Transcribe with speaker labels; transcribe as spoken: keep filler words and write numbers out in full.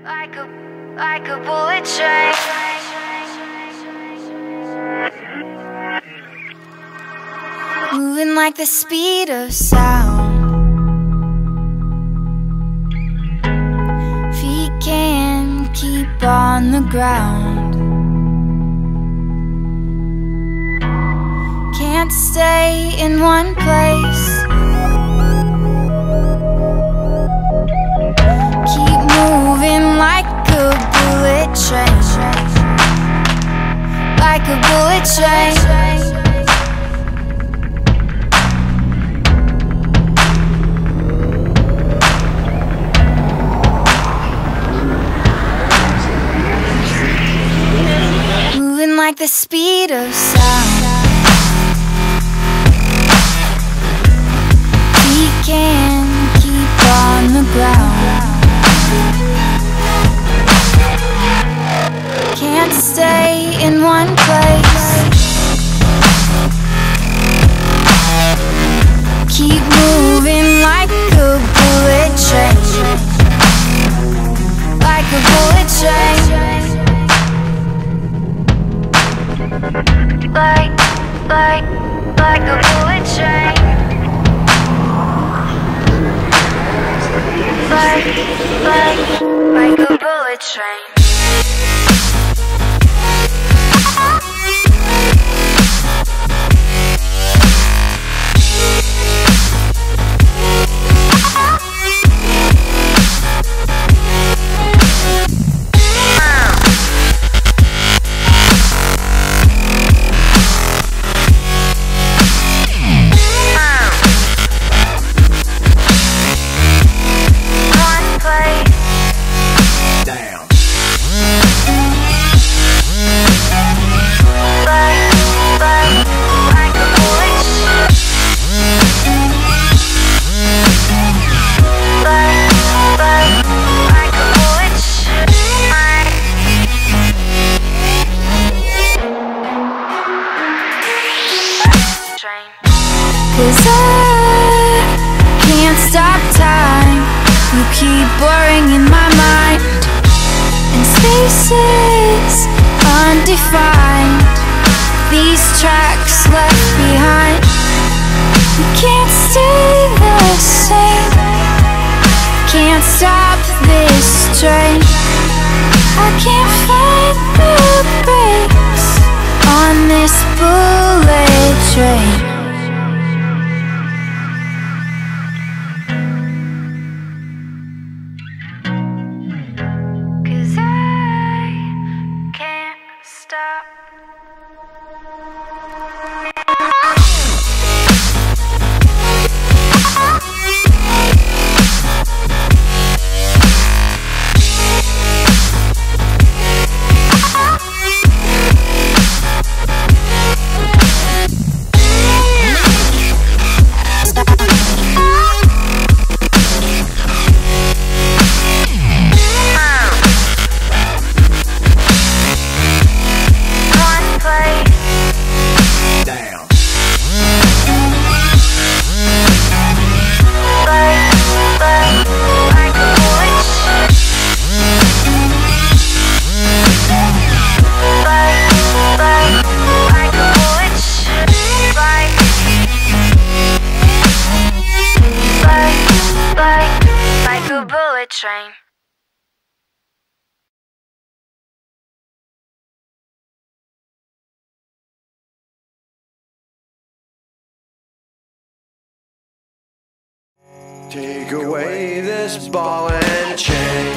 Speaker 1: Like a, like a bullet train. Moving like the speed of sound. Feet can't keep on the ground. Can't stay in one place. Keep moving like a bullet train. Like a bullet train. Moving like the speed of sound. We can't keep on the ground. Can't stay in one place. Keep moving like a bullet train. Like a bullet train. Like, like, like a bullet train. Like, like, like a bullet train. Cause I can't stop time. You keep blurring in my mind, and spaces undefined. These tracks left behind. We can't stay the same. Can't stop this train. I can't find the brakes on this bullet train. Train.
Speaker 2: Take away this ball and chain.